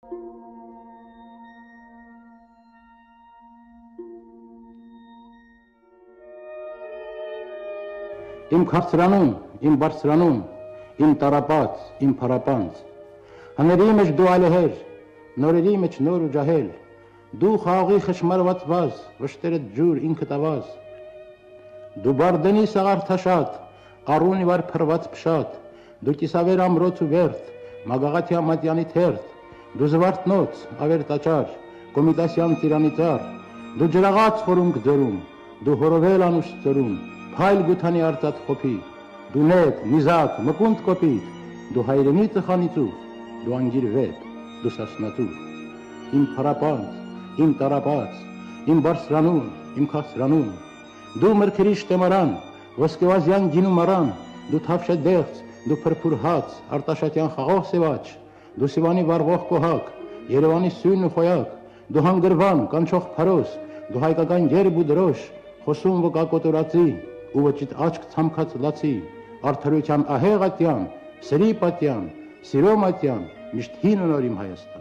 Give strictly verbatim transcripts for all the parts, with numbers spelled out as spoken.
Իմ քարծրանում, իմ բարձրանում, իմ տարապած, իմ փարապանց, հների մեջ դու այլհեր, նորերի մեջ նոր ու ջահել, դու խաղի խշմարված վազ, վշտերդ ջուր ինքդ ավազ, դու բարդենի սաղարթաշատ, առունի վար փրված փշատ, դու կիսավեր ամրոց ու վերդ, մագաղաթյա մատյանի թերթ, դու զվարթնոց, ավեր տաճար, կոմիտասյան տիրանի ծար, դու ջրաղաց խորունք ձորում, դու հորովել անուշ ծորում, Փայլ գութանի արծաթ խոփի, դու նետ, նիզակ, մկունդ կոպիտ, դու հայրենի ծխանիծուր, դու անգիր վետ, դու սասնատուր, իմ փարապանց, իմ տարապած, իմ բարձրանում, իմ քաղցրանում, դու մրգերի շտեմարան, ոսկեվազյան գինու մարան, դու թավշե դեղց, դու փրփուր հաց, արտաշատյան խաղող սևաչ, դու Սիվանի վառվող կոհակ, Երևանի սույն ու խոյակ, դու հանգրվան, կանչող փարոս, դու հայկական երբ ու դրոշ, խոսում վկակոտորածի, ու վճիտ աչք ցամքած լացի, արդարության ահեղ ատյան, սրի պատյան, սիրո մատյան, միշտ հին ու նոր իմ Հայաստան։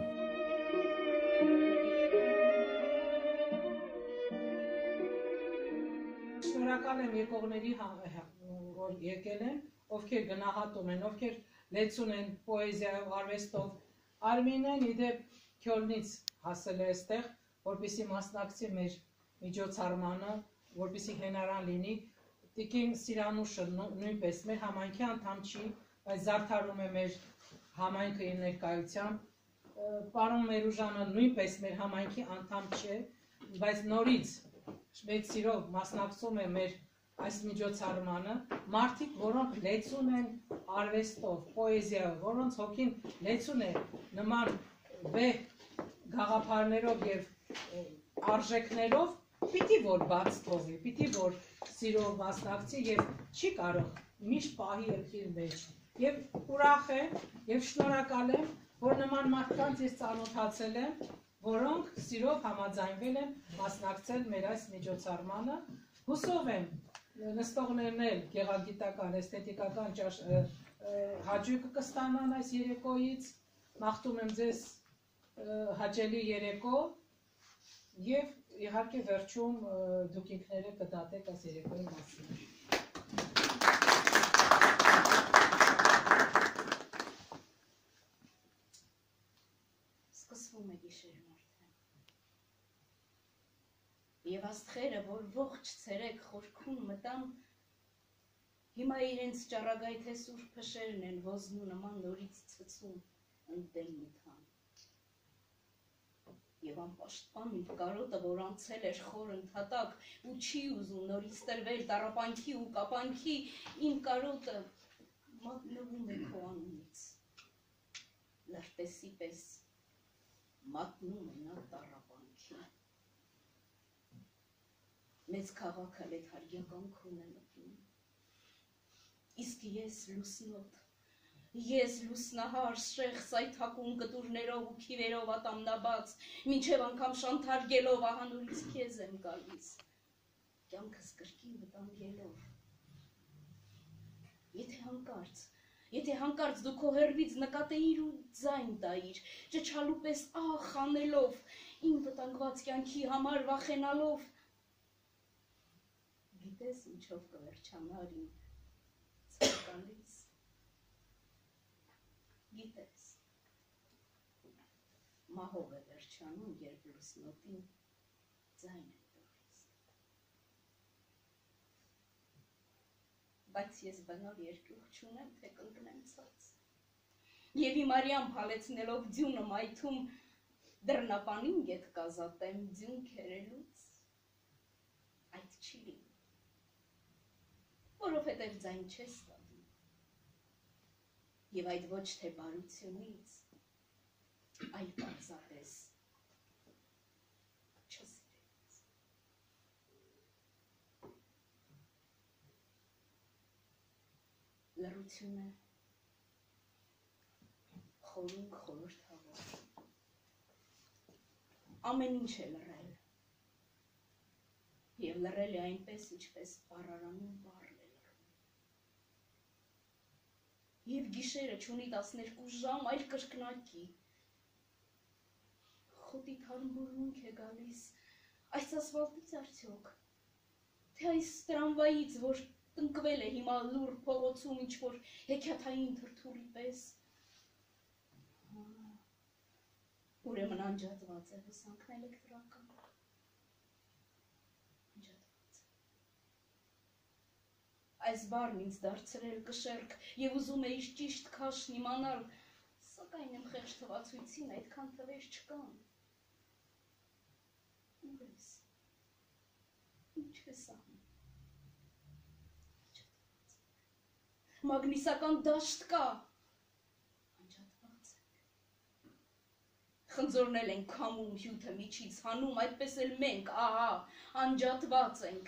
Շնորհակալ եմ եկողների, որ եկել են, ովքեր գնահատում են, ովքեր լեցուն են պոեզիայով, արվեստով։ Արմինեն իդեպ Քյոլնից հասել է այստեղ, որպեսզի մասնակցի մեր միջոցառմանը, որպեսզի հենարան լինի։ Տիկին Սիրանուշը նույնպես մեր համայնքի անդամ չի, բայց զարդարում է մեր համայնքը իր ներկայությամբ։ Պարոն Մերուժանը նույնպես մեր համայնքի անդամ չէ, բայց նորից մեծ սիրով մասնակցում է մեր այս միջոցառմանը։ Մարդիկ, որոնք լեցուն են արվեստով, պոեզիայով, որոնց հոգին լեցուն է նման վեհ գաղափարներով եւ արժեքներով, պիտի որ բաց թողի, պիտի որ սիրով մասնակցի եւ չի կարող միշտ պահի երկիր մեջ։ Եվ ուրախ եմ եւ շնորհակալ եմ, որ նման մարդկանց ես ծանոթացել եմ, որոնք սիրով համաձայնվել են մասնակցել մեր այս միջոցառմանը։ Հուսով եմ նստողներն էլ գեղագիտական, էսթետիկական հաճույքը կստանան այս երեկոյից։ Մաղթում եմ ձեզ հաճելի երեկո եւ իհարկե վերջում դուք ինքներդ կդատեք այս երեկոյի մասին։ Սկսվում է գիշերն արդեն։ Եվ աստղերը, որ ողջ ցերեկ խորքում մտան, հիմա իրենց ճառագայթե սուր փշերն են ոզնու նման նորից ցցում ընդդեմ մթան։ Եվ անպաշտպան իմ կարոտը, որ անցել էր խոր ընդհատակ ու չի ուզում նորից տրվել տառապանքի ու կապանքի, իմ կարոտը մատնվում է քո անունից, լրտեսի պես մատնում է նա տառապանքի։ Մեծ քաղաքը լեթարգիականքուն է մտնում, իսկ ես լուսնոտ, ես լուսնահար շեղ սայթակում կտուրներով ու քիվերով ատամնաբաց, մինչև անգամ շանթարգելով ահանուրից քեզ եմ գալիս, կյանքս կրկին վտանգելով։ Եթե հանկարծ, եթե հանկարծ դու քո հեռվից նկատեիր ու ձայն տայիր, ճչալու պես ախ անելով, իմ վտանգված կյանքի համար վախենալով, գիտես ինչով կվերջանար իմ ցանկալից, գիտես, մահով է վերջանում, երբ լուսնոտին ձայն է տալիս։ Բայց ես բնոր երկյուղ չունեմ, թե կընկնեմ ցած։ Եվ իմ արյամբ հալեցնելով ձյունը մայթում, դռնապանին ետ կազատեմ ձյուն քերելուց, այդ չի լինում, որովհետև ձայն չես տալու։ Եվ այդ ոչ թե բարությունից, այլ պարզապես չսիրելուց։ Լռությունը խորունկ խորհրդավոր, ամեն ինչ է լռել, և լռել է այնպես, ինչպես պարարանում բառն է լռում։ Եվ գիշերը չունի տասներկու ժամ, այլ կրկնակի, խոտի թարմբուրմունք է գալիս, այս ասվալտից արդյոք, թե այս տրամվայից, որ տնկվել է հիմա լուր փողոցում ինչ-որ հեքիաթային թրթուրի պես, ուրեմն անջատված է հոսանքն էլեկտրական, անջատված է, այս բարն ինձ դարձրել կշերք և ուզում է իշ ճիշտ քաշն իմանալ, սակայն իմ խեղճ թվացույցին այդքան թվեր չկան, ուր ես, ինչ ես անում, մագնիսական դաշտ կա, անջատված ենք, խնձորնել ենք քամում հյութը միջից հանում, այդպես էլ մենք, ահա, անջատված ենք,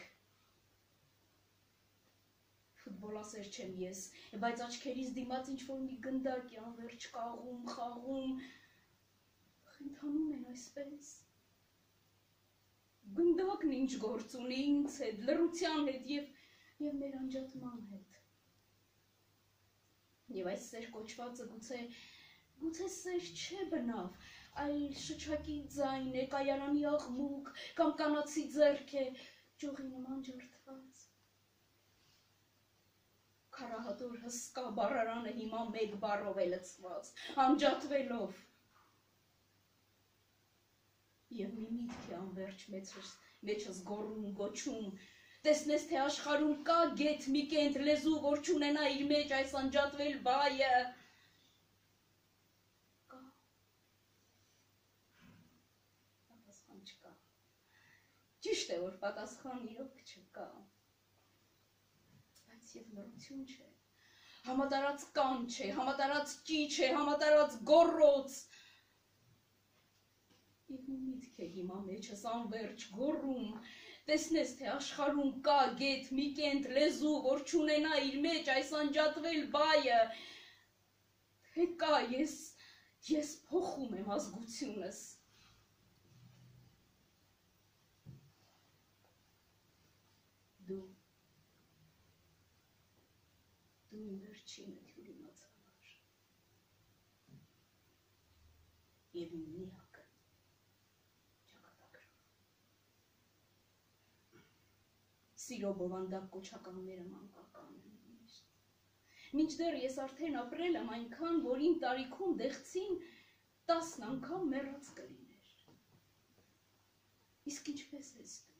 ֆուտբոլասեր չեմ ես, բայց աչքերիս դիմաց ինչ-որ մի գնդակ է անվերջ կաղում, խաղում, խենթանում են այսպես, գնդակն ինչ գործ ունի ինձ հետ, լռության հետ և մեր անջատման հետ, և այս սեր կոչվածը գուցե, գուցե սեր չէ բնավ, այլ շչակի ձայն է, կայարանի աղմուկ, կամ կանացի ձեռք է, ճողի նման ջրդված։ Քարահատոր հսկա բարարանը հիմա մեկ բարով է լցված, անջատվելով։ Եվ մի միտք է անվերջ մեջս գոռում, գոչում, տեսնես, թե աշխարհում կա գեթ մի կենտ լեզու, որ չունենա իր մեջ այս անջատվել բայը, կա, պատասխան չկա, ճիշտ է, որ պատասխան իրոք չկա, բայց և լռություն չէ, համատարած կանչ է, համատարած ճիչ է, համատարած գոռոց, և մի միտք է հիմա մեջս անվերջ գոռում, տեսնես, թե աշխարհում կա գեթ մի կենտ լեզու, որ չունենա իր մեջ այս անջատվել բայը, թե կա, ես, ես փոխում եմ ազգությունս։ Դու, դու իմ վերջինը թյուրիմաց համար, և իմ միակ, Սիրո բովանդակ կոչականները մանկական են միշտ։ Մինչդեռ ես արդեն ապրել եմ այնքան, որ իմ տարիքում դեղցին տասն անգամ մեռած կլիներ։ Իսկ ինչպես ես դու։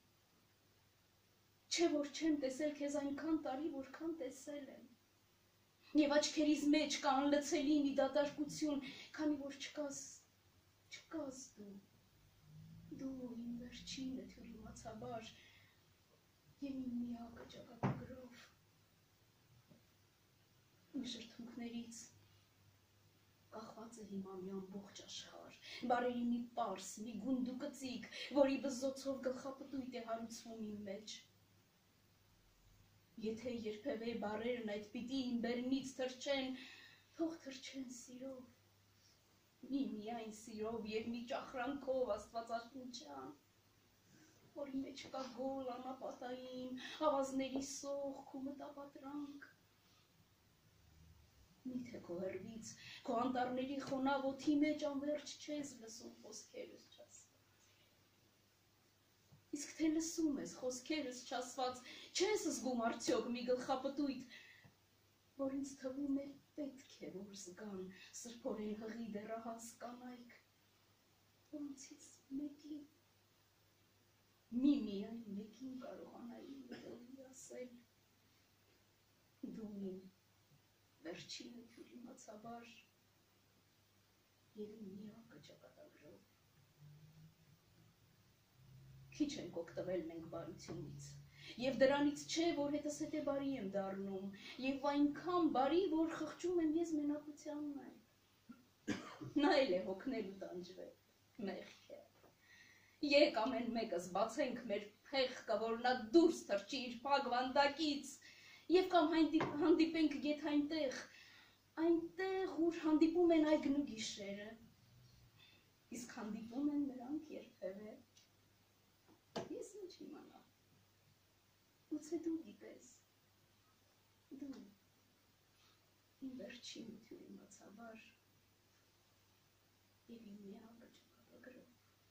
Չէ որ չեմ տեսել քեզ այնքան տարի, որքան տեսել եմ։ Եվ աչքերիս մեջ կա անլցելի մի դատարկություն, քանի որ չկաս, չկաս դու։ Դու իմ վերջինը թյուրիմացաբար, և իմ միակը ճակատագրով, իմ շրթունքներից կախված է հիմա մի ամբողջ աշխարհ, բարերի մի պարս, մի գունդու կծիկ, որի բզզոցով գլխապտույտ է հարուցվում իմ մեջ։ Եթե երբևէ բարերն այդ պիտի իմ բերնից թրջեն, թող թրջեն սիրով, մի միայն սիրով և մի ճախրանքով աստվածաշնչյան, որի մեջ կա գոլ անապատային, ավազների սոխք ու մտապատրանք։ Միթե քո հեռվից, քո անտառների խոնավ օդի մեջ անվերջ չես լսում խոսքերս չասված։ Իսկ թե լսում ես խոսքերս չասված, չես զգում արդյոք մի գլխապտույտ, որ ինձ թվում է պետք է, որ զգան սրբորեն հղի դեռահաս կանայք, որոնցից մեկի մի միայն մեկին կարողանայի մտորի ասել, դու իմ վերջինը թյուրիմացաբար և իմ միակը ճակատագրով։ Քիչ ենք օգտվել մենք բարությունից, և դրանից չէ, որ հետս հետ է բարի եմ դառնում, և այնքան բարի, որ խղճում եմ ես մենակության նայ։ Նա էլ է հոգնել ու տանջվել, մեղք է։ Եկ ամեն մեկս բացենք մեր փեղկը, որ նա դուրս թռչի իր փակ վանդակից, և կամ հանդիպենք գեթ այնտեղ, այնտեղ, ուր հանդիպում են այգն ու գիշերը, իսկ հանդիպում են նրանք երբևէ, ես ինչ իմանամ, գուցե դու գիտես, դու, իմ վերջին թյուրիմացաբար, և իմ միակը ճակատագրով։ փաթաթագրով։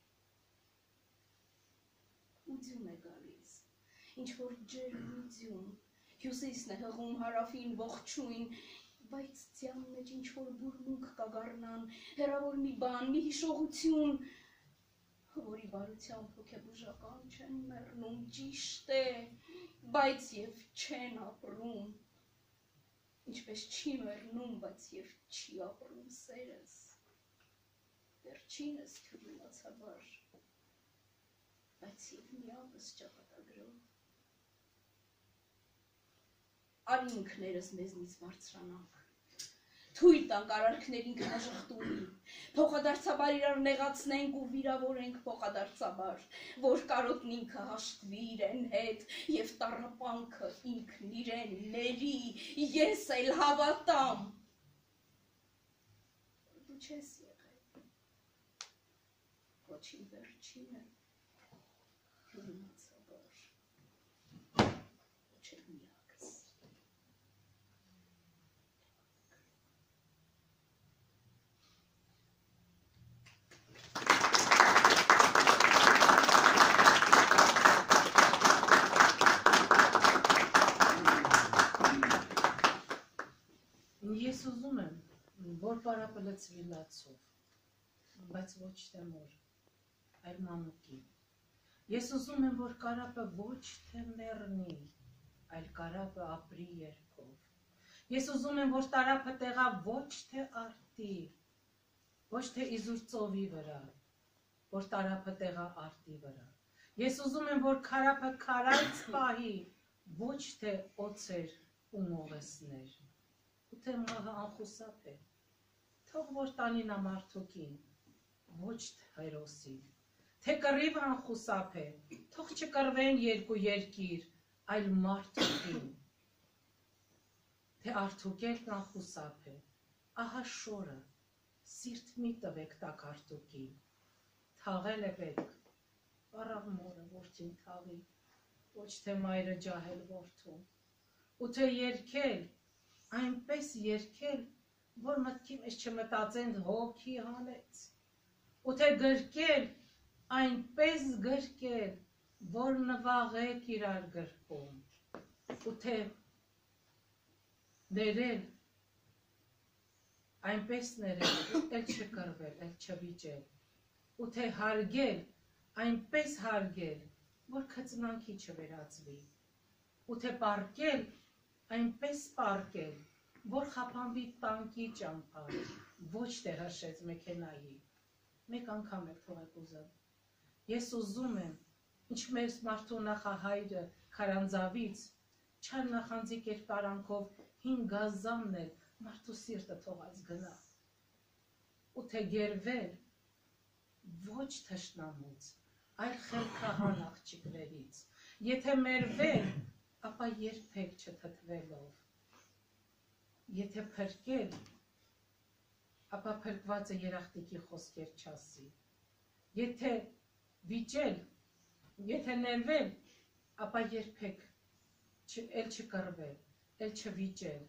Ու ձյուն է գալիս, ինչ-որ ջերմություն, հյուսիսն է հղում հարավին ողջույն, բայց ձյան մեջ ինչ-որ բուրմունք կա գառնան, հեռավոր մի բան, մի հիշողություն, որի բարությամբ հոգեբուժական չեն մեռնում, ճիշտ է, բայց և չեն ապրում, ինչպես չի մեռնում, բայց և չի ապրում սերս, վերջինս թյուրիմացաբար, բայց և միավս ճակատագրով։ Արի ինքներս մեզնից բարձրանանք, թույլ տանք արարքներ ինքնաժխտումի, փոխադարձաբար իրար նեղացնենք ու վիրավորենք փոխադարձաբար, որ կարոտն ինքը հաշտվի իրեն հետ և տառապանքը ինքն իրեն ների, ես էլ հավատամ։ Դու չես եղել, ոչին վերջինը, հյուրիմացաբար, ոչ էլ միակս։ Ես ուզում եմ, որ պարապը լցվի լացով, բայց ոչ թե մոր, այլ մանուկի։ Ես ուզում եմ, որ կարապը ոչ թե մեռնի, այլ կարապը ապրի երբով։ Ես ուզում եմ, որ տարապը տեղա ոչ թե արտի, ոչ թե իզուր ծովի վրա, որ տարապը տեղա արտի վրա։ Ես ուզում եմ, որ կարապը քարայց պահի, ոչ թե օձեր ու մողեսներ։ Ու թե մահը անխուսափ է, թող որ տանի նա մարդուկին, ոչ թե հերոսին, թե կռիվը անխուսափ է, թող չկռվեն երկու երկիր, այլ մարդուկին, թե արդուկելն անխուսափ է, ահա շորը, սիրտ մի տվեք տակ արդուկին, թաղել է պետք, առավ մորը որդին թաղի, ոչ թե մայրը ջահել որդուն, ու թե երկել, այնպես երկել, որ մտքի մեջ չմտածեն հոգի հանեց, ու թե գրկել, այնպես գրկել, որ նվաղեք իրար գրկում, ու թե ներել, այնպես ներել, էլ չկրվել, էլ չվիճել, ու թե հարգել, այնպես հարգել, որ քծնանքի չվերածվի, ու թե պարկել, այնպես պարկել, որ խափանվի տանկի ճամփար, ոչ թե հրշեց մեքենայի, մեկ անգամ եք թողեք ուզեմ, ես ուզում եմ, ինչպես մարդու նախահայրը քարանձավից, չար նախանձի կերպարանքով հին գազանն էլ մարդու սիրտը թողած գնա, ու թե գերվել, ոչ թշնամուց, այլ խելքահան աղջիկներից, եթե մերվել, ապա երբեք չթթվելով, եթե փրկել, ապա փրկվածը երախտիկի խոսքեր չասի, եթե վիճել, եթե ներվել, ապա երբեք էլ չկռվել, էլ չվիճել,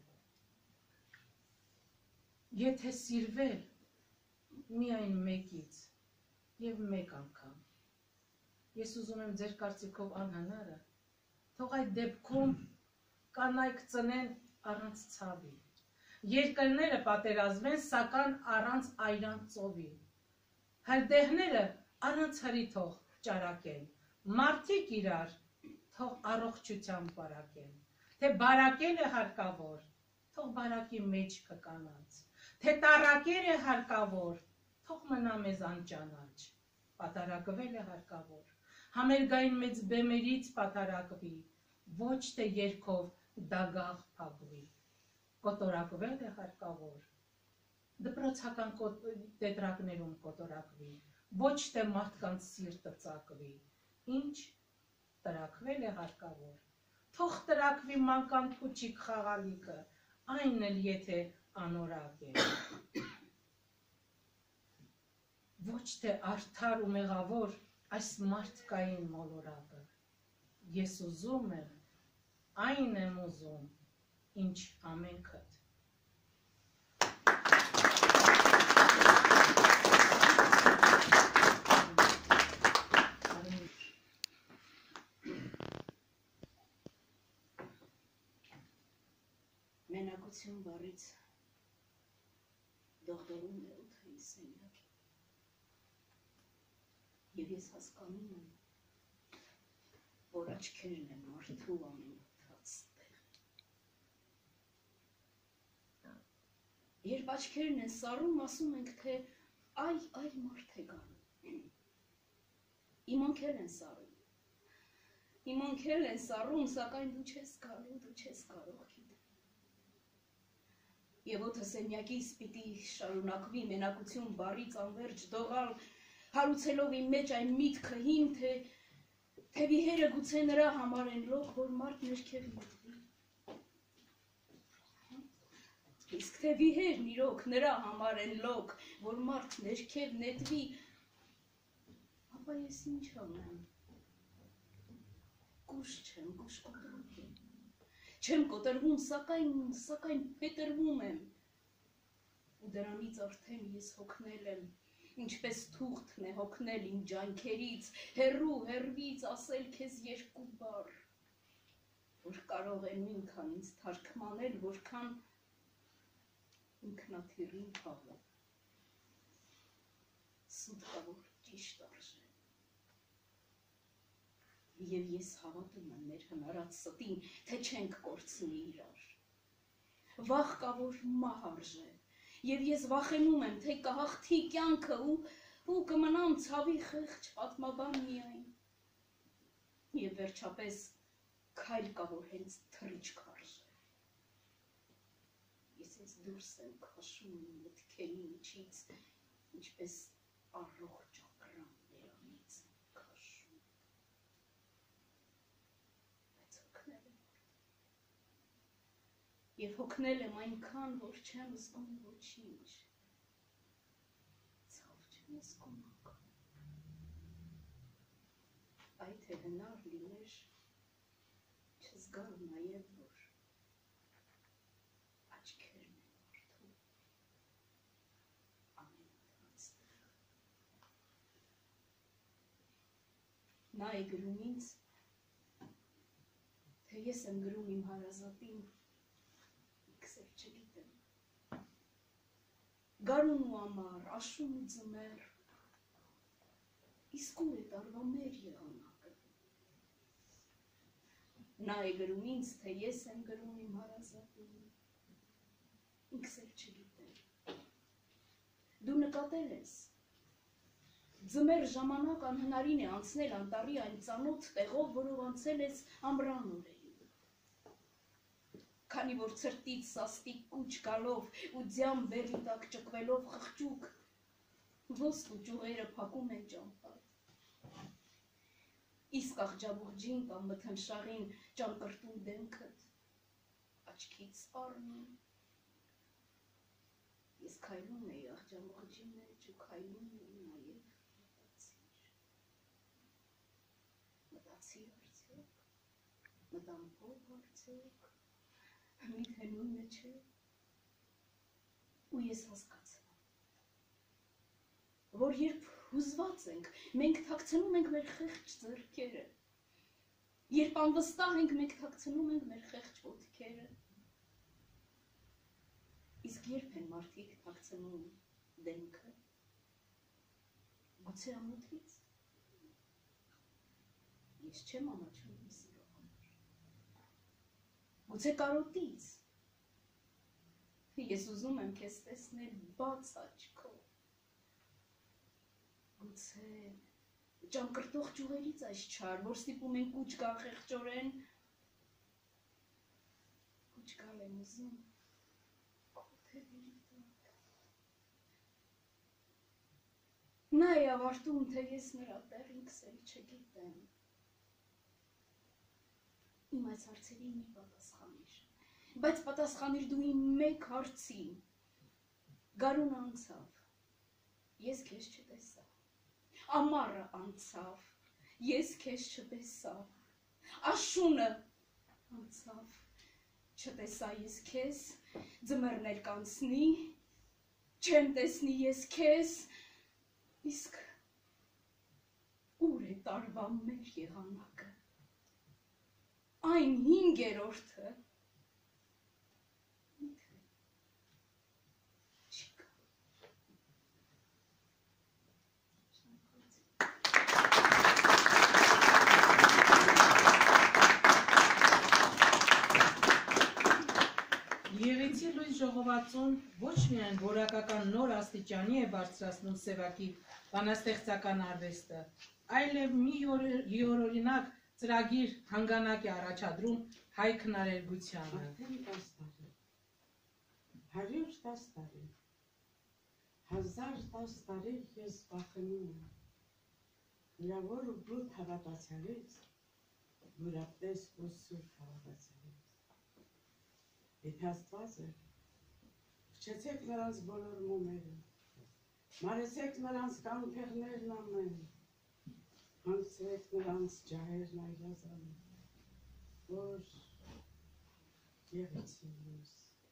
եթե սիրվել, միայն մեկից և մեկ անգամ, ես ուզում եմ ձեր կարծիքով անհնարը, թող այդ դեպքում կանայք ծնեն առանց ցավի, երկրները պատերազմեն, սակայն առանց այրան ծովի, հրդեհները առանց հրի թող ճարակեն, մարդիկ իրար թող առողջությամբ բարակեն, թե բարակել է հարկավոր, թող բարակի մեջքը կանանց, թե տառակել է հարկավոր, թող մնա մեզ անճանաչ, պատարակվել է հարկավոր, համերգային մեծ բեմերից պատարակվի, ոչ թե երգով դագաղ փակվի, կոտորակվել է հարկավոր, դպրոցական տետրակներում կոտորակվի, ոչ թե մարդկանց սիրտը ծակվի, ինչ տրակվել է հարկավոր, թող տրակվի մանկան փուչիկ խաղալիքը, այն էլ եթե անորակ է, ոչ թե արդար ու մեղավոր այս մարդկային մոլորակը, ես ուզում եմ, այն եմ ուզում, ինչ ամենքդ։ Մենակություն բառից դողդորում է օդի սենյակի։ Եվ ես հասկանում եմ, որ աչքերն են մարդու ամենաթած տեղ։ Երբ աչքերն են սառում, ասում ենք, թե այ, այ մարդ է գալու։ Իմանք էլ են սառում։ Իմանք էլ են սառում, սակայն դու չես գալու, դու չես կարող գիտեմ։ Եվ օդը սենյակիս պիտի շարունակվի մենակություն բառից անվերջ դողալ, հարուցելով իմ մեջ այն միտքը հին, թե թե վիհերը գուցե նրա համար են լոկ, որ մարդ ներքև նետվի։ Իսկ թե վիհերն իրոք նրա համար են լոկ, որ մարդ ներքև նետվի, ապա ես ինչ անեմ։ Կուշ չեմ, կուշ կոտրում եմ։ Չեմ կոտրվում, սակայն, սակայն փետրվում եմ։ Ու դրանից արդեն ես հոգնել եմ, ինչպես թուղթն է հոգնել իմ ջանքերից, հեռու հեռվից ասել քեզ երկու բառ, որ կարող են նույնքան ինձ թարգմանել, որքան ինքնաթիռին հավը։ Սուտ կա, որ ճիշտ արժե։ Եվ ես հավատում եմ մեր հնարած ստին, թե չենք կորցնի իրար։ Վախ կա, որ մահ արժե։ Եվ ես վախենում եմ, թե կհաղթի կյանքը ու կմնամ ցավի խեղճ պատմաբան միայն։ Եվ վերջապես քայլ կա, որ հենց թռիչք արժե։ Ես ես դուրս եմ քաշում մտքերի միջից, ինչպես առողջ ակռան նրանից քաշում։ Բայց հոգնել եմ։ Եվ հոգնել եմ այնքան, որ չեմ զգում ոչինչ, ցավ չեմ զգում անգամ, այ թե հնար լիներ, չզգալ նաև, որ աչքերն են մարդու ամենաթած տեղ։ Նա է գրում ինձ, թե ես եմ գրում իմ հարազատին, Քսել չգիտեմ, գարուն ու ամառ, աշուն ու ձմեռ, իսկ ուր է տարվա մեր եղանակը։ Նա է գրում ինձ, թե ես եմ գրում իմ հարազատին, ինքս էլ չգիտեմ։ Դու նկատել ես, ձմեռ ժամանակ անհնարին է անցնել անտառի այն ծանոթ տեղով, որով անցել ես ամռան օրերին։ Քանի որ ցրտից սաստիկ կուչ գալով ու ձյան բերի տակ ճկվելով խղճուկ, ոստ ու ճյուղերը փակում են ճամփար։ Իսկ աղջաբուղջին կամ մթնշաղին ճանկրտում դեմքդ, աչքից առնում։ Ես քայլում էի աղջաբուղջի մեջ ու քայլում էի նաև մտածիր։ Մտածիր արդյոք, մտամփով արդյոք, միթե նույնը չէ, ու ես հասկացա, որ երբ հուզված ենք, մենք թաքցնում ենք մեր խեղճ ձեռքերը, երբ անվստահ ենք, մենք թաքցնում ենք մեր խեղճ ոտքերը, իսկ երբ են մարդիկ թաքցնում դեմքը, գուցե ամոթից, ես չեմ ամաչում իմ սիրո համար, գուցե կարոտից, ես ուզում եմ քեզ տեսնել բաց աչքով, գուցե ճանկրտող ճյուղերից այս չար, որ ստիպում են կուչ գալ խեղճորեն, կուչ գալ եմ ուզում, նա է ավարտում, թե ես նրա տեղ ինքս էլ չգիտեմ։ Իմ այս հարցերի մի պատասխանիր, բայց պատասխանիր դու իմ մեկ հարցին, գարուն անցավ, ես քեզ չտեսա, ամառը անցավ, ես քեզ չտեսա, աշունը անցավ, չտեսա ես քեզ, ձմեռն էլ կանցնի, չեմ տեսնի ես քեզ, իսկ ուր է տարվա մեր եղանակը, այն հինգերորդը, միթե Եղեցի լույս ժողովածուն ոչ միայն որակական նոր աստիճանի է բարձրացնում Սևակի բանաստեղծական արվեստը, այլև մի յուրօրինակ ծրագիր հանգանակ է առաջադրում հայ քնարերգությանը։ Արդեն տասը տարի, հարյուր տասը տարի, հազար տասը տարի ես վախենում եմ, լավոր ու բութ հավատացյալից, որապես ու սուրբ հավատացյալից։ Եթե Աստված է, փչեցեք նրանց բոլոր մոմերը, մարեցեք նրանց կանթեղներն ամեն, հանգցրեք նրանց ջահերն այլազան, որ եղեցի լույս։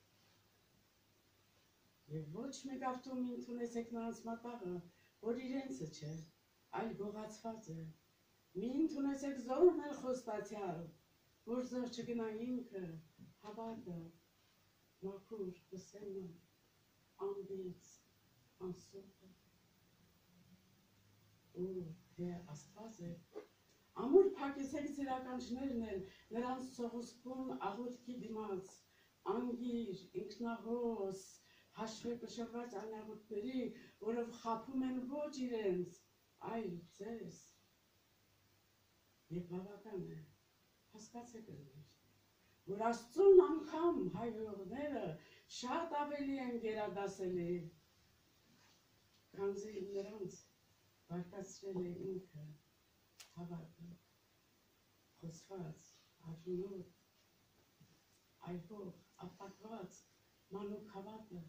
Եվ ոչ մեկ ավտում ընդունեցեք նրանց մատաղը, որ իրենցը չէ, այլ գողացված է, մի ընդունեցեք զորն էլ խոստացյալ, որ զոր չգնա ինքը, հավատը, մաքուր, կսեմը, ամբից, անսուխը, ու թե Աստված է, ամուր պակեցեք ծիրականչներն են, նրանց սողոսկուն աղոտքի դիմաց, անգիր, ինքնահոս, հաշվե կշռված անաղոտների, որով խապում են ոչ իրենց, այլ ձեզ, և բավական է, հասկացեք ըրներ, որ Աստծուն անգամ հայողները շատ ավելի են գերադասելի, քանզի նրանց բարկացրել է ինքը, հավատը, խոսված, արյունոտ, այհող, ապակված, մանուկ հավատը,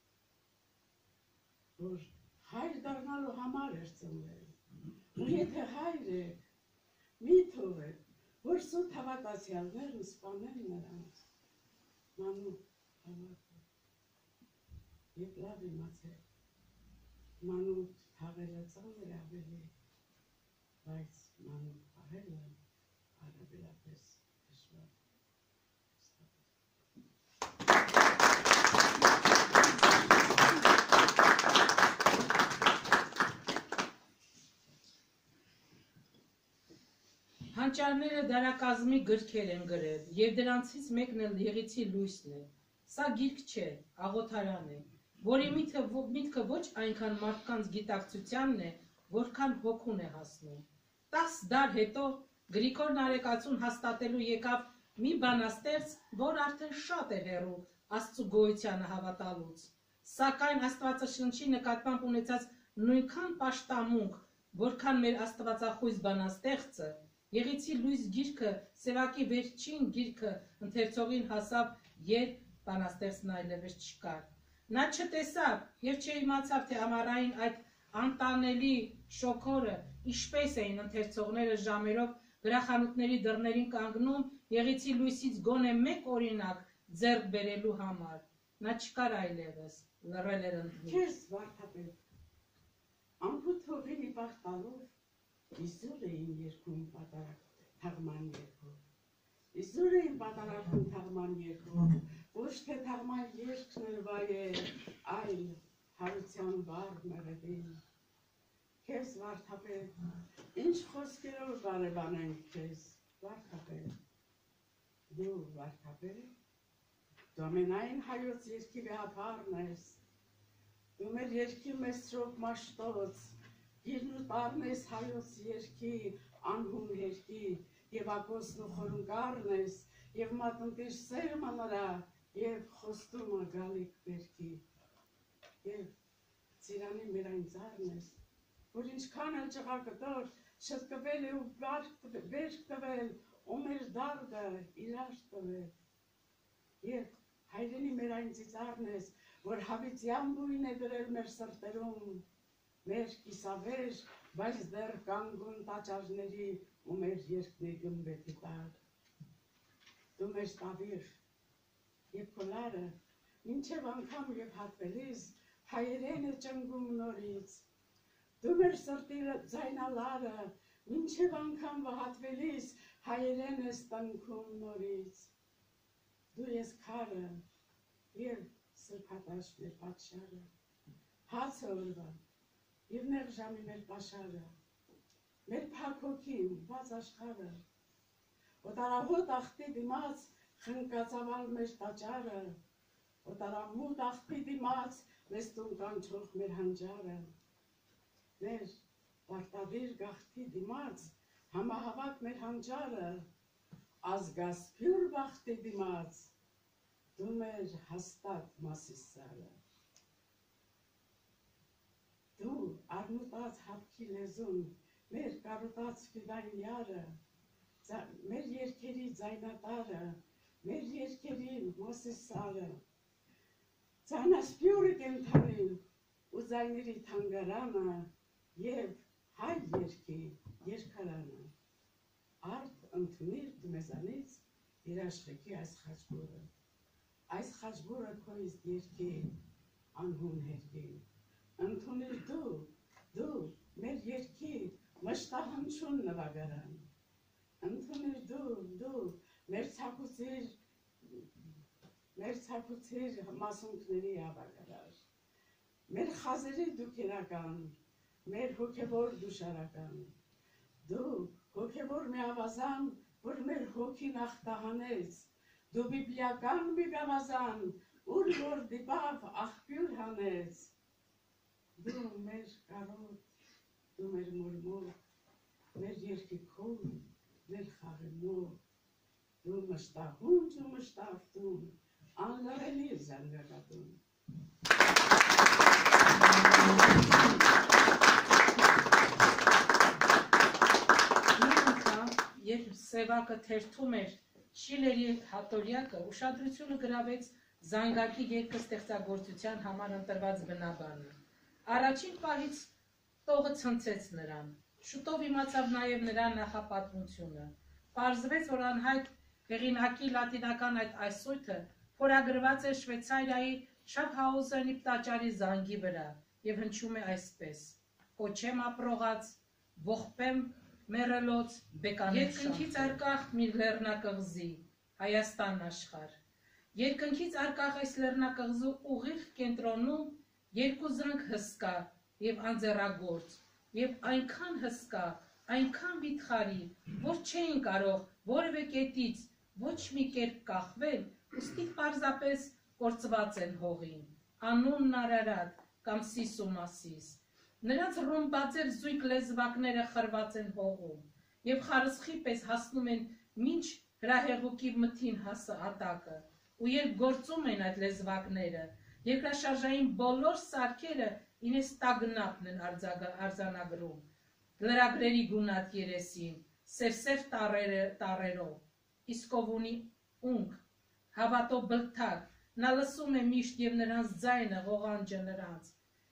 որ հայր դառնալու համար էր ծնվել, ու եթե հայր եք, մի թողեք, որ սուտ հավատացյալներն սպանեն նրանց, մանուկ հավատը, և լավ իմացեք, մանուկ թաղելը ծանր ավելի, բայց մանուկ պահելը առավելապես դժվար։ Հանճարները դարակազմի գրքեր են գրել, և դրանցից մեկն էլ Եղեցի լույսն է։ Սա գիրք չէ, աղոթարան է, որի միտքը ոչ այնքան մարդկանց գիտակցությանն է, որքան հոգուն է հասնում։ Տաս դար հետո Գրիգոր Նարեկացուն հաստատելու եկավ մի բանաստեղծ, որ արդեն շատ է հեռու Աստծու գոյությանը հավատալուց, սակայն Աստվածաշնչի նկատմամբ ունեցած նույնքան պաշտամունք, որքան մեր աստվածախույզ բանաստեղծը, Եղեցի լույս գիրքը Սևակի վերջին գիրքը ընթերցողին հասավ, երբ բանաստեղծն այլևս չկար։ Նա չտեսավ և չիմացավ, թե ամառային այդ անտանելի շոգորը ինչպես էին ընթերցողները ժամերով գրախանութների դռներին կանգնում Եղեցի լույսից գոնե մեկ օրինակ ձեռք բերելու համար։ Նա չկար այլևս, լռել էր ընդմիջ։ Քեզ վարդապետ, ամփոփ հողի մի պահ տալով, Իզուր էին երկում պատարակ թաղման երկով, Իզուր էին պատարակում թաղման երկով, ոչ թե թաղման երկն էր վայել, այլ հարության վար մեղեդին։ Քեզ վարդապետ, ինչ խոսքերով բարևանենք քեզ, վարդապետ, դու վարդապետ, դու ամենայն հայոց երկի վեհապարն ես, դու մեր երկի մեսրոք մաշտոց, Գիրն ու տարն ես հայոց երկի, անհուն երկի, և ակոսն ու խորունկարն ես, և մատնտիր սերմը նրա, և խոստումը գալիք բերքի, և ծիրանի մեր այն ձարն ես, որ ինչքան էլ ճղակտոր շտկվել է ու վերք տվել, ու մեր դարգը իրար տվել, և հայրենի մեր այն ծիծարն ես, որ հավիծյան բույն է դրել մեր սրտերում, մեր կիսավեր, բայց դեռ կանգուն տաճարների ու մեր երկնի գմբեթի տար։ Դու մեր տավիղ և կոլարը, մինչև անգամ և հատվելիս, հայերեն է ճնգում նորից։ Դու մեր սրտի ձայնալարը, մինչև անգամ վհատվելիս, հայերեն ես տնքում նորից։ Դու ես քարը և սրբատաշ մեր պատշարը, հացը օրվա, և նեղ ժամի մեր պաշարը, մեր փակ հոգին, բաց աշխարը, օտարահոտ աղտի դիմաց խնկածավալ մեր տաճարը, Օտարամուտ աղբի դիմաց մեզ տուն կանչող մեր հանջարը, մեր պարտադիր գաղթի դիմաց համահավաք մեր հանջարը, ազգասփյուր բախտի դիմաց դու մեր հաստատ մասիսարը, դու արմուտած հապքի լեզուն, մեր կարոտած ֆիդային յարը, մեր երկերի ձայնատարը, մեր երկերի մասիսարը, ձայնասփյուրը կենթանին ու ձայների թանգարանը և հայ երկի երկարանը, արդ ընդունիր դու մեզանից իր աշխեքի այս խաչբուրը, այս խաչբուրը քո իսկ երկի անհուն հերկին, ընդունիր դու, դու մեր երկի մշտահնչուն նվագարան, ընդունիր դու, դու մեր ցակուցիր, մեր ցակուցիր մասունքների ավագարար, մեր խազերի դուք իրական, մեր հոգևոր դուշարական, դու հոգևոր մի ավազան, որ մեր հոգին ախտահանեց, դու բիբլիական մի գավազան, ուր որ դիպավ աղբյուր հանեց, դու մեր կարոտ, դու մեր մորմոտ, մեր երկիքոն, մեր խաղեմոտ, դու մշտահունջ ու մշտավտուն, անլարելի զանգակատուն, Երբ Սևակը թերթում էր Շիլերի հատորյակը, ուշադրությունը գրավեց զանգակի երգը ստեղծագործության համար ընտրված բնաբանը։ Առաջին պահից տողը ցնցեց նրան, շուտով իմացավ նաև նրա նախապատմությունը։ Պարզվեց, որ անհայտ հեղինակի լատինական այդ այսույթը փորագրված է Շվեյցարիայի Շաֆհաուզենի տաճարի զանգի վրա և հնչում է այսպես. Կոչեմ ապրողած, ողբեմ մեռելոց երկնքից արկախ մի լեռնակղզի, Հայաստան աշխարհ։ Երկնքից արկախ այս լեռնակղզու ուղիղ կենտրոնում երկու զենք հսկա և անձեռագործ, և այնքան հսկա, այնքան վիթխարի, որ չէին կարող որևէ կետից ոչ մի կերպ կախվել, ուստի պարզապես կործված են հողին, անունն Արարատ կամ Սիսումասիս։ Նրանց ռումբաձև զույգ լեզվակները խրված են հողում և խարսխի պես հասնում են մինչ հրահեղուկի մթին հատակը, ու երբ գործում են այդ լեզվակները, երկրաշարժային բոլոր սարքերը ինես տագնապն են արձանագրում, լրագրերի գունատ երեսին, սև-սև տառերով, իսկ ով ունի ունք, հավատո բլթակ, նա լսում է միշտ և նրանց ձայնը ղողանջը նրանց,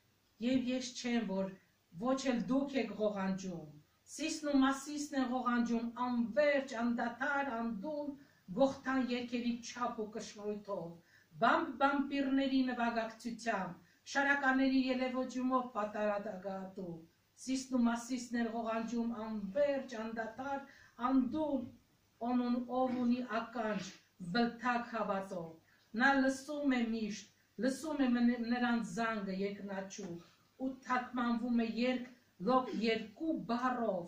և ես չեմ, որ ոչ էլ դուք եք ղողանջում, Սիսն ու Մասիսն են ղողանջում անվերջ, անդադար, անդուն, գողթան երգերի չափ ու կշռույթով, բամբ-բամպիրների նվագակցությամբ, շարականների ելևոջումով պատարագատու, Սիսն ու Մասիսն են ղողանջում անվերջ, անդադար, անդուն, ով ունի ականջ, բլթակ հավատով, նա լսում է միշտ, լսում է նրանց զանգը երկնաչու ու թարգմանվում է երկ լոք երկու բառով,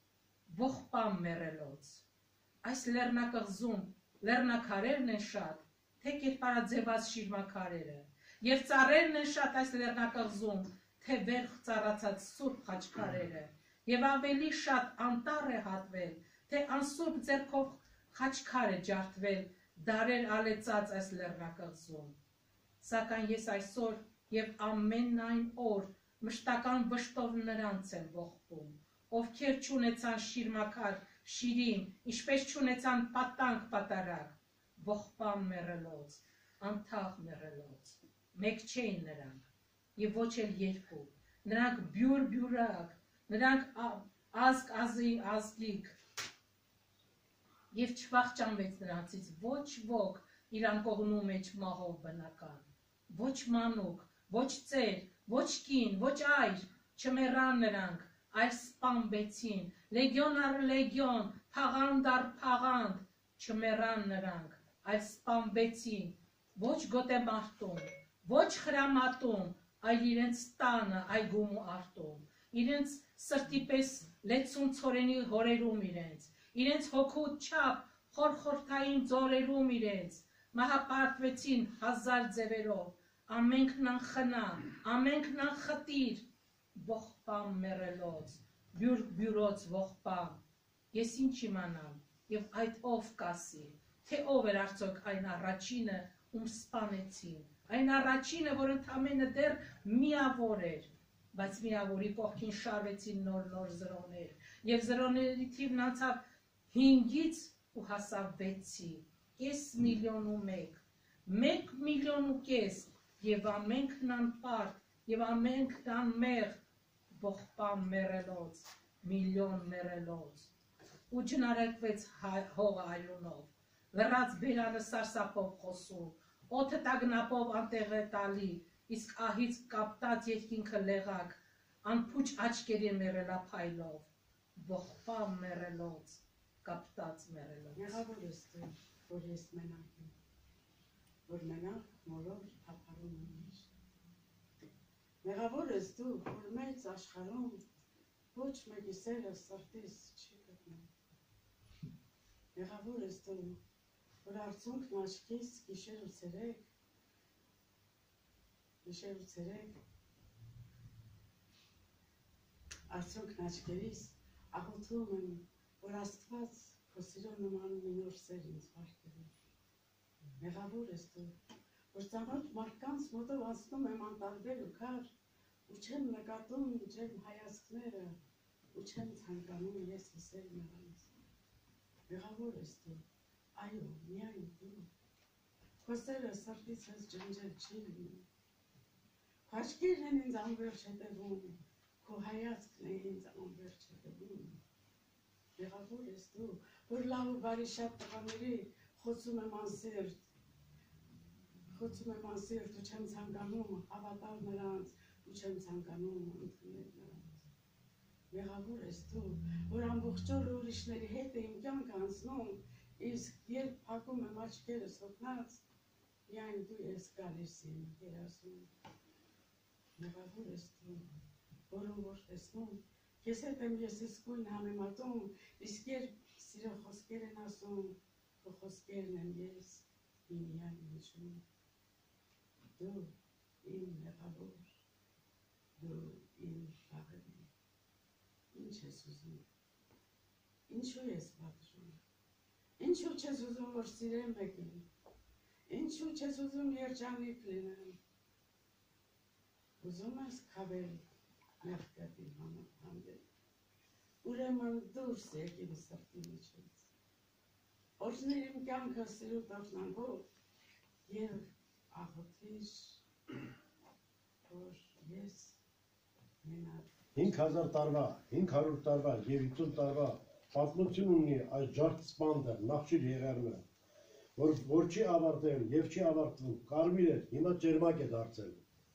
ողբամ մեռելոց։ Այս լեռնակղզում լեռնաքարերն են շատ, թե կերպարաձևած շիրմաքարերը, և ծառերն են շատ այս լեռնակղզում, թե վեր ծառացած սուրբ խաչքարերը, և ավելի շատ անտառ է հատվել, թե անսուրբ ձեռքով խաչքար է ջարդվել դարեր ալեցած այս լեռնակղզում։ Սակայն ես այսօր և ամեն այն օր մշտական վշտով նրանց եմ ողբում, ովքեր չունեցան շիրմաքար շիրիմ, ինչպես չունեցան պատանք պատարակ, ողբամ մեռելոց, անթաղ մեռելոց, մեկ չէին նրանք, և ոչ էլ երկու, նրանք բյուր-բյուրակ, նրանք ազգ-ազգիկ, և չվախճանվեց նրանցից ոչ ոք իր անկողնու մեջ մահով բնական, ոչ մանուկ, ոչ ծեր, ոչ կին, ոչ այր, չմեռան նրանք, այլ սպանվեցին, լեգիոն առ լեգիոն, փաղանդ առ փաղանդ, չմեռան նրանք, այլ սպանվեցին, ոչ գոտեմարտում, ոչ խրամատում, այլ իրենց տանը այգում ու արտում, իրենց սրտի պես լեցուն ցորենի հորերում իրենց, իրենց հոգու չափ խորխորթային ձորերում իրենց, մահապարտվեցին հազար ձևերով, ամենքն անխնա, ամենքն անխտիր, ողբամ մեռելոց, բյուր բյուրոց ողբամ, ես ինչ իմանամ, և այդ ով կասի, թե ով էր արդյոք այն առաջինը, ում սպանեցին, այն առաջինը, որ ընդամենը դեռ միավոր էր, բայց միավորի կողքին շարվեցին նոր-նոր զրոներ, և զրոների թիվն անցավ հինգից ու հասավ վեցի, կես միլիոն ու մեկ, մեկ միլիոն ու կես, և ամենքն անպարտ, և ամենքն անմեղ, ողբամ մեռելոց, միլիոն մեռելոց, ու չնարեկվեց հողը արյունով, լռած բերանը սարսափով խոսում, օդը տագնապով անտեղ է տալի, իսկ ահից կապտած երկինքը լեղակ, անփուչ աչքերի մեռելափայլով, ողբամ մեռելոց, կապտած մեռելոց։ Մեղավոր ես դու, որ ես մենակ եմ, որ մենակ մորով թափարում ունείς։ Մեղավոր ես դու, որ մեծ աշխարհում ոչ մեկի սերը սրտիս չի գտնում։ Մեղավոր ես դու, որ արցունքն աչքիս գիշեր ու ցերեկ, գիշեր ու ցերեկ, արցունքն աչքերիս աղոթում եմ, որ Աստված քո սիրո նման մի նոր սեր ինձ վարկերի։ Մեղավոր ես դու, որ ծանոթ մարդկանց մոտով անցնում եմ անտարբեր ու քար, ու չեմ նկատում ջերմ հայացքները, ու չեմ ցանկանում ես լսել նրանց։ Մեղավոր ես դու, այո, միայն դու, քո սերը սրտից ես ջնջել չի լինում, քո աչքերն են ինձ անվերջ հետևում, քո հայացքն է ինձ անվերջ հետևում։ Մեղավոր ես դու, որ լավ ու բարի շատ տղաների խոցում եմ անսիրտ, խոցում եմ անսիրտ ու չեմ ցանկանում հավատալ նրանց, ու չեմ ցանկանում ընդունել նրանց։ Մեղավոր ես դու, որ ամբողջ օրը ուրիշների հետ է իմ կյանքը անցնում, իսկ երբ փակում եմ աչքերս հոգնած, միայն դու ես գալիս իմ երազում։ Մեղավոր ես դու, որում որ տեսնում, քեզ հետ եմ ես իսկույն համեմատում, իսկ երբ սիրո խոսքեր են ասում, քո խոսքերն եմ ես միայն հիշում։ Դու իմ մեղավոր, դու իմ վաղերի, ինչ ես ուզում, ինչու ես պատժում, ինչու չես ուզում, որ սիրեմ մեկին, ինչու չես ուզում երջանիկ լինեմ, ուզում ես քավել մեղքատի հանդեպ, ուրեմն դուրս եկ իմ սրտի միջից, օրհնիր իմ կյանքը սիրո տաշնանքով և աղոթիր, որ ես մենակ հինգ հազար տարվա, հինգ հարյուր տարվա և հինգ տարվա պատմություն ունի այս ջարդ սպանդը, նախշիր եղերնը, որ, որ չի ավարտել և չի ավարտվում, կարմիր էր, հիմա ջերմակ է դարձել,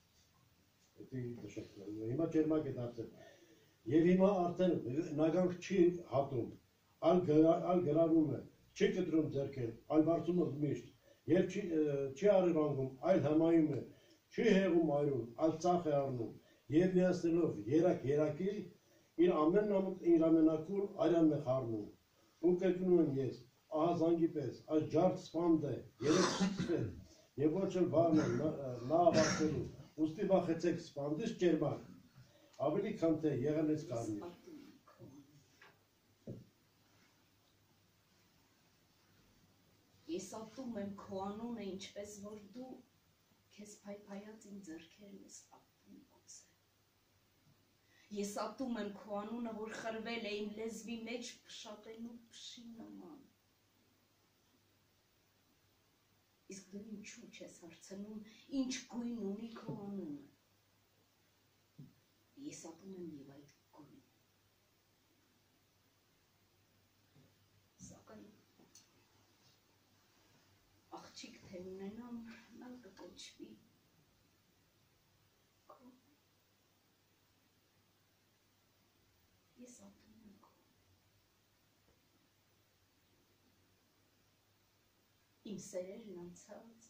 հիմա ջերմակ է դարձել, և հիմա արդեն նագանք չի հատում, այլ գրավում է, չի կտրում ձերքեր, այլ բարձում է միշտ, և չի, չի արևանգում, այլ հմայում է, չի հեղում այրում, այլ ծախ է առնում, և միացնելով երակ երակի, իր ամեն իր ամենակուր այրանն է խառնում, ու կրկնում եմ ես, ահա զանգի պես, այս ջարդ սպանդ է, երեք սկսվել, և ոչ էլ վաղն է նա ավարտելու, ուստի վախեցեք սպանդից ջերմակ, ավելի քան թե եղանից կարմիր։ Ես ատում եմ քո անունը, ինչպես որ դու քեզ փայփայած իմ ձեռքերն ես ատում գուցե։ Ես ատում եմ քո անունը, որ խրվել է իմ լեզվի մեջ փշատելու փշի նման։ Իսկ դու ինչու չես հարցնում, ինչ գույն ունի քո անունը։ Ես ատում եմ և այդ գույնը։ Սակայն աղջիկ թե ունենամ, նա կկոչվի քո։ Ես ատում եմ քո։ Իմ սերերն անցած։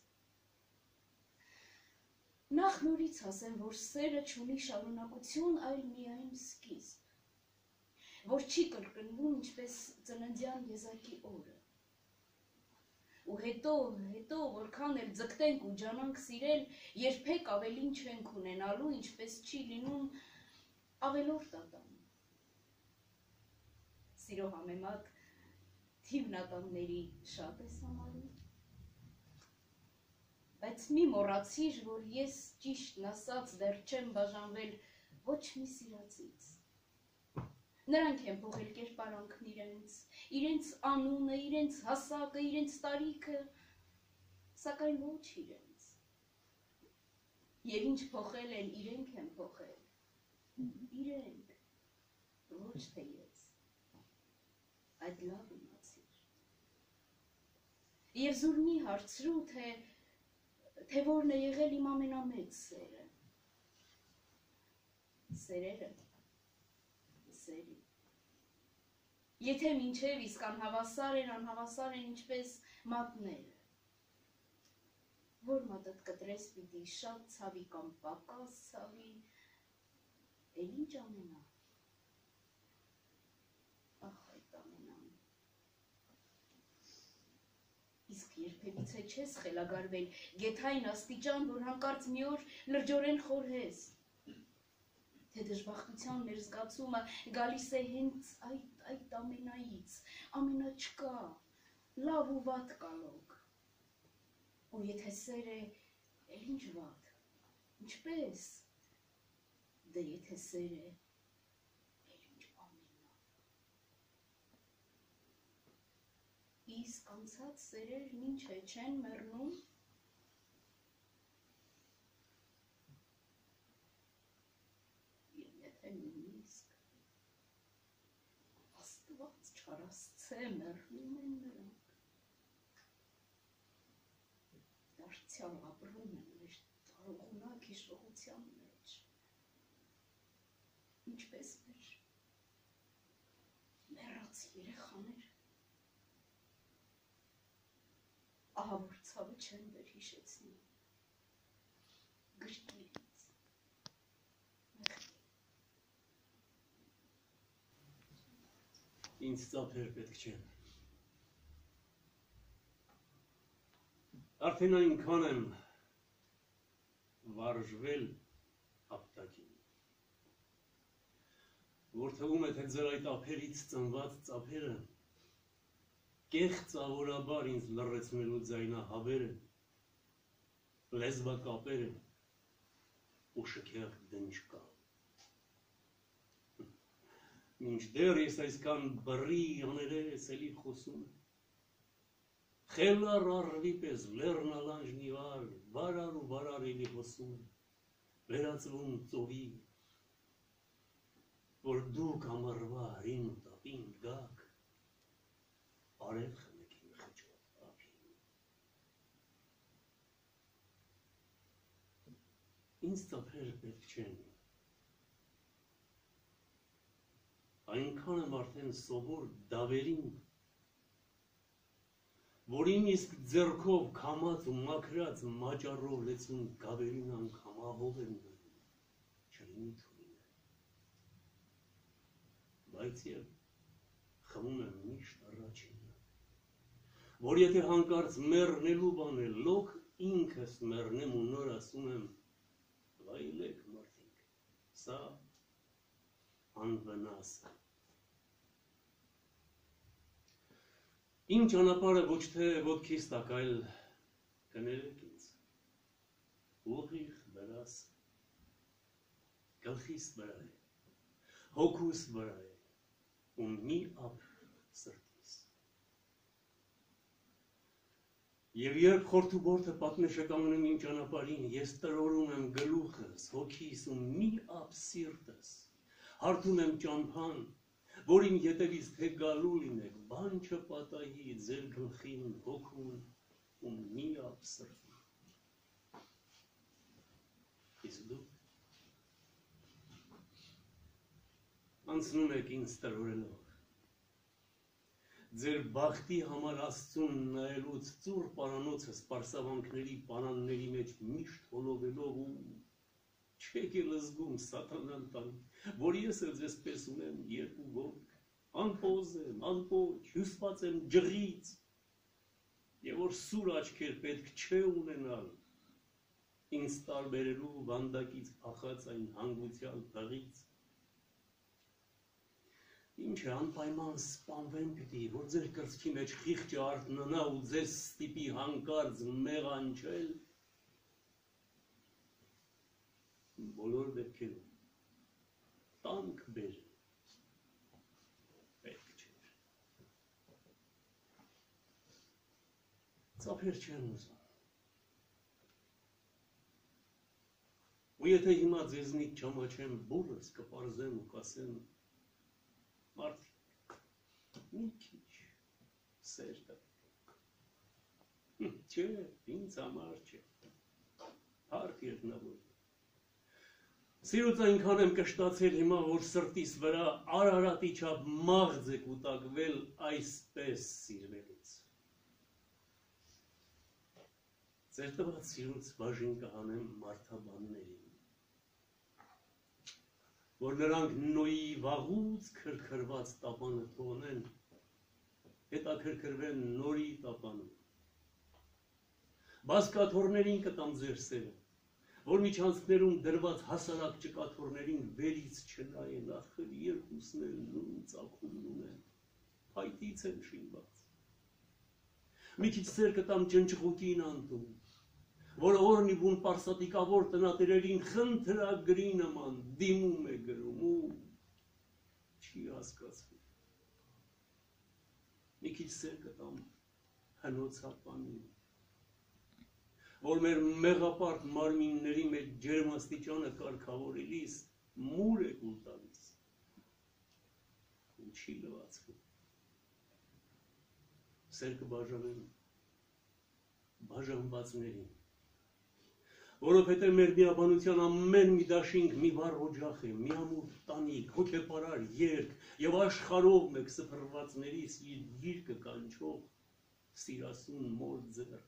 Նախ նորից ասեմ, որ սերը չունի շարունակություն, այլ միայն սկիզբ, որ չի կրկնվում ինչպես ծննդյան եզակի օրը, ու հետո, հետո որքան էլ ձգտենք ու ջանանք սիրել, երբեք ավելին չենք ունենալու, ինչպես չի լինում ավելորդ ատամը։ Սիրո համեմատ թիվն ատամների շատ ես համարում, բայց մի մոռացիր, որ ես ճիշտն ասած դեռ չեմ բաժանվել ոչ մի սիրածից։ Նրանք են փոխել կերպարանքն իրենց, իրենց անունը, իրենց հասակը, իրենց տարիքը, սակայն ոչ իրենց։ Եվ ինչ փոխել են, իրենք են փոխել, իրենք, ոչ թե ես, այդ լավ իմացիր։ Եվ զուր մի հարցրու, թե, թե որն է եղել իմ ամենամեծ սերը։ Սերերը, սերի։ Եթե մինչև իսկ անհավասար են, անհավասար են ինչպես մատները, որ մատըտ կտրես պիտի շատ ցավի կամ պակաս ցավի, էլ ինչ ամենա, ախ այդ ամենան, իսկ երբևիցե չես խելագարվել գեթային աստիճան, որ հանկարծ մի օր լրջորեն խորհես, թե դժբախտության մեր զգացումը գալիս է հենց այդ, այդ ամենայից, ամենաչկա, լավ ու վատ կալոք, ու եթե սեր է, էլ ինչ վատ, ինչպես, դե եթե սեր է, էլ ինչ ամենա։ Իսկ անցած սերերն ինչ է, չեն մեռնում, Աստված չարասցե մեռնում են նրանք, դարձյալ ապրում են մեր տարողունակ հիշողության մեջ, ինչպես մեր մեռած երեխաներ, ահա որ ցավը չեն վեր հիշեցնի, գրկիրից, Ինձ ծափեր պետք չեն։ Արդեն այնքան եմ վարժվել ապտակին, որ թվում է, թե ձեր այդ ափերից ծնված ծափերը կեղծավորաբար ինձ լռեցնելու ձայնահաբեր են, լեզվակապեր են ու շքեղ դնչկա։ Մինչդեռ ես այսքան բռի աներես էլի խոսում եմ, խելար առվի պես լեռնալանջն իվար, բարար ու բարար էլի խոսում եմ, վերածվում ծովի, որ դուք ամռվար իմ տապին գաք, արև խմեք իմ խճով ափին։ Ինձ ծափեր պետք չեն, այնքան եմ արդեն սովոր դավերին, որին իսկ ձեռքով քամած ու մաքրած մաճառով լեցուն գավերին անգամ ահով եմ դնում, չլինի թույն է։ Բայց և խմում եմ միշտ առաջինը, որ եթե հանկարծ մեռնելու բան է, լոք ինքս մեռնեմ ու նոր ասում եմ, վայելեք մարդիկ, սա անվնաս է։ Իմ ճանապարհը ոչ թե ոտքիս տակ, այլ կներեք ինձ, ուղիղ վրաս, գլխիս վրա է, հոգուս վրա է, ու մի ափ սրտիս։ Եվ երբ խորթուբորթը պատնեշը կանգնում իմ ճանապարհին, ես տրորում եմ գլուխս, հոգիս ու մի ափ սիրտս, հարթում եմ ճամփան, որին ետևից թե գալու լինեք, բան չպատահի ձեր գլխին, հոգուն ու մի ափ սրտին։ Իսկ դուք անցնում եք ինձ տրորելով, ձեր բախտի համար Աստծուն նայելուց ծուռ պարանոցը սպարսավանքների պարանների մեջ միշտ հոլովելով ու չեք էլ զգում սատանան տան, որ ես էլ ձեզ պես ունեմ երկու ոտք, անպոզ եմ, անպոչ, հյուսված եմ ջղից, եւ որ սուր աչքեր պետք չէ ունենալ ինձ տարբերելու վանդակից փախած այն հանգուցյալ փղից։ Ինչ է անպայման սպանվեմ պիտի, որ ձեր կրծքի մեջ խիղճը արթնանա ու ձեզ ստիպի հանկարծ մեղանչել։ Բոլոր դեպքերում տանք բեր պետք չէր։ Ծափեր չեն ուզում։ Ու եթե հիմա ձեզնից չամաչեմ բուրս կպարզեմ ու կասեմ մարդիկ, մի քիչ սեր տվեք։ Չէ, ինձ համար չէ։ Հարկ երկնավոր։ Սիրուց այնքան եմ կշտացել հիմա, որ սրտիս վրա Արարատի չափ մաղձ է կուտակվել այսպես սիրվելուց։ Ձեր տված սիրուց բաժին կհանեմ մարդաբաններին, որ նրանք Նոյի վաղուց քրքրված տապանը թողնեն, հետաքրքրվեն նորի տապանում։ Բազկաթոռներին կտամ ձեր սերը, որ միջանցքներում դրված հասարակ ճկաթոռներին վերից չնայեն, ախր երկուսն էլ նույն ծագումն ունեն, փայտից են շինված։ Մի քիչ սեր կտամ ճնճղուկին անտում, որը օրնիվուն պարսատիկավոր տնատերերին խնդրագրի նման դիմում է գրում ու չի հասկացվում։ Մի քիչ սեր կտամ հնոցապանին, որ մեր մեղապարտ մարմինների մեջ ջերմաստիճանը կարգավորելիս մուր է կուլ տալիս ու չի լվացվում։ Սեր կբաժանեմ բաժանվածներին, որովհետև մեր միաբանության ամեն մի դաշինք մի վառ օջախ է, մի ամուր տանիք, հոգեպարար երգ և աշխարհով մեկ սփռվածներիս իր գիրկը կանչող սիրասուն մոր ձեռք։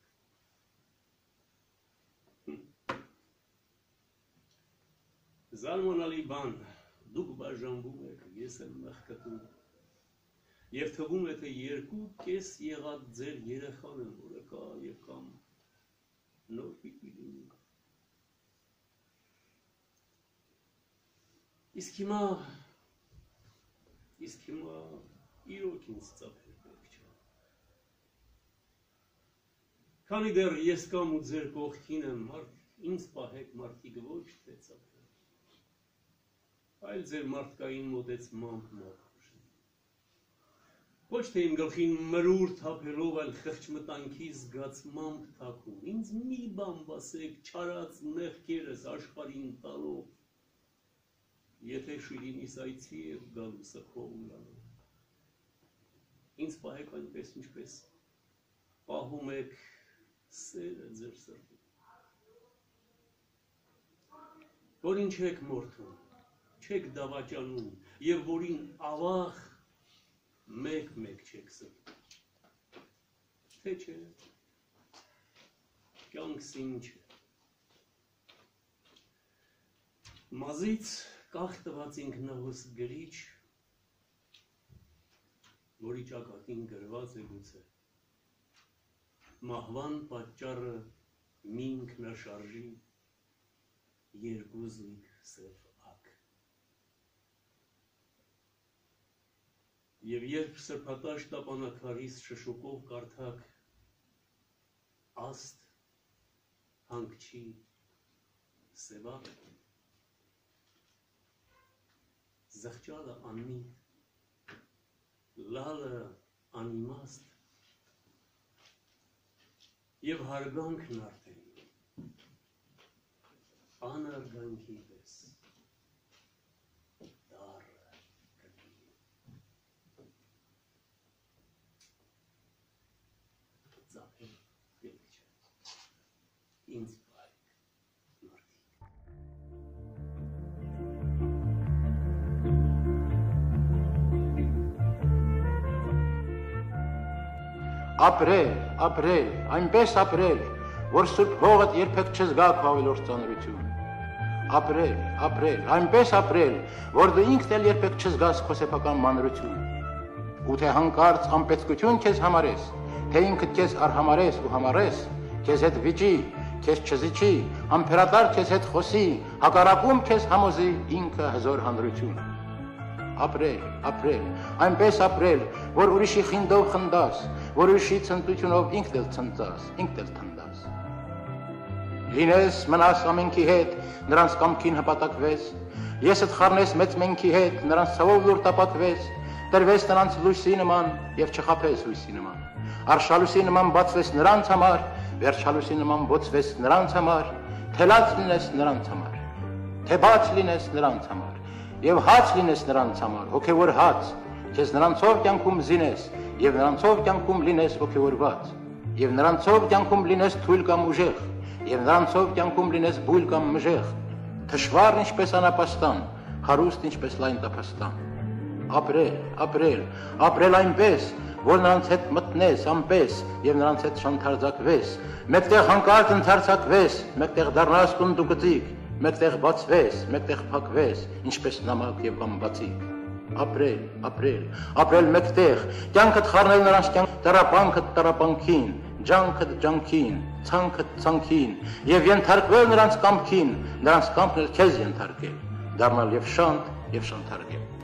Զարմանալի բան, դուք բաժանվում եք, ես եմ մեղքտում, և թվում է, թե երկու կես եղած ձեր երեխան եմ, որը կա և կամ նոր պիտի լինի։ Իսկ հիմա, իսկ հիմա իրոք ինձ ծափեր պետք չէ։ Քանի դեռ ես կամ ու ձեր կողքին եմ, ինձ պահեք մարդիկ ոչ թե ծափեր, այլ ձեր մարդկային մոտեցմամբ մոխրժին։ Ոչ թե իմ գլխին մրուր թափելով, այլ խղճմտանքի զգացմամբ թափում, ինձ մի բան բասեք չարած մեղքերս աշխարհին տալով, եթե շիրինիս այցի և գալուսը քով ուլանով։ Ինձ պահեք այնպես ինչպես պահում եք սերը ձեր սրտում, որ ինչ եք մորթում, չեք դավաճանում և որին ավաղ մեկ-մեկ չեք սրտում, թե չէ, կյանքս ինչ է։ Մազից կախ տված ինքնահոս գրիչ, որի ճակատին գրված է գուցե, մահվան պատճառը մի ինքնաշարժի երկու զույգ սև ակ։ Եվ երբ սրբատաշ տապանակարիս շշուկով կարդակ աստ հանգչի սևակ, զղջալը անմիտ, լալը անիմաստ և հարգանքն արդեն անարգանքի պես դառը կրկին։ Ծափել պետք չէ, ինձ պահեք մարդիկ։ Ապրել, ապրել, այնպես ապրել, որ սուրբ հողդ երբեք չզգա քո ավելորդ ծանրություն։ Ապրել, ապրել, այնպես ապրել, որ դու ինքդ էլ երբեք չզգաս քո սեփական մանրություն։ Ու թե հանկարծ անպետքություն քեզ համարես, թե ինքդ քեզ արհամարես ու համարես, քեզ հետ վիճի, քեզ չզիջի, ամփերատար քեզ հետ խոսի, հակառակում քեզ համոզի ինքը հզոր հանրություն։ Ապրել, ապրել, այնպես ապրել, որ ուրիշի խինդով խնդաս, որ ուրիշի ցնտությունով ինքդ էլ ցնծաս, ինքդ էլ թնդաս։ Լինես մնաս ամենքի հետ, նրանց կամքին հպատակվես, եսդ խառնես մեծ մենքի հետ, նրանց ցավով լուր տապակվես, տրվես նրանց լույսի նման եւ չխափես հույսի նման։ Արշալույսի նման բացվես նրանց համար, վերջալույսի նման բոցվես նրանց համար, թելած լինես նրանց համար, թե բաց լինես նրանց համար, եւ հաց լինես նրանց համար, հոգեվոր հաց, քեզ նրանցով կյանքում զինես, եւ նրանցով կյանքում լինես հոգեվորված, եւ նրանցով կյանքում լինես թույլ կամ ուժեղ, եւ նրանցով կյանքում լինես բույլ կամ մժեղ, թշվառ ինչպես անապաստան, հարուստ ինչպես լայն տափաստան։ Ապրել, ապրել, ապրել այնպես, որ նրանց հետ մտնես անպես եւ նրանց հետ շանթարձակվես, մեկտեղ հանկարծ ընթարցակվես, մեկտեղ դառնաս կունդուկծիկ, մեկտեղ բացվես, մեկտեղ փակվես, ինչպես նամակ եւ բամբացիկ։ Ապրել, ապրել, ապրել մեկտեղ, կյանքդ խառնել նրանց կյանք, տառապանքդ տառապանքին, ջանքդ ջանքին, ցանքդ ցանքին եւ ենթարկվել նրանց կամքին, նրանց կամքն էլ քեզ ենթարկել, դառնալ եւ շանտ եւ շանթարկել։